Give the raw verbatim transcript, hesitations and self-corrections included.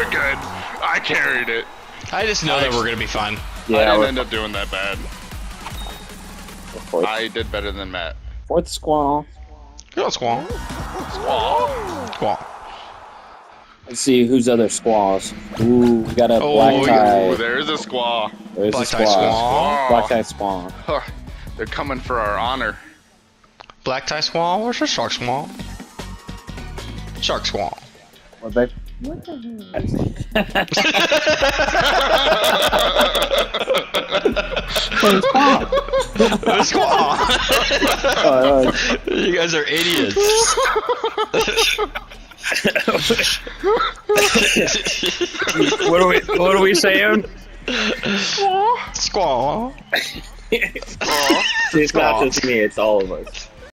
we're good. I carried it. I just know I that we're gonna be fine. Yeah, I didn't we're- end up doing that bad. Fourth, I did better than Matt. fourth squall. Go Squaw. Squaw. Squaw. Let's see who's other squaws. Ooh, we got a Oh, black yeah. tie. Ooh, there's a squaw. There's Black a tie squaw. squaw. Black tie squaw. Huh. They're coming for our honor. Black tie squaw or shark squaw? Shark squaw. What they? What the hell? The squaw. Uh, You guys are idiots. what are we? What are we saying? Squaw. It's not just me. It's all of us.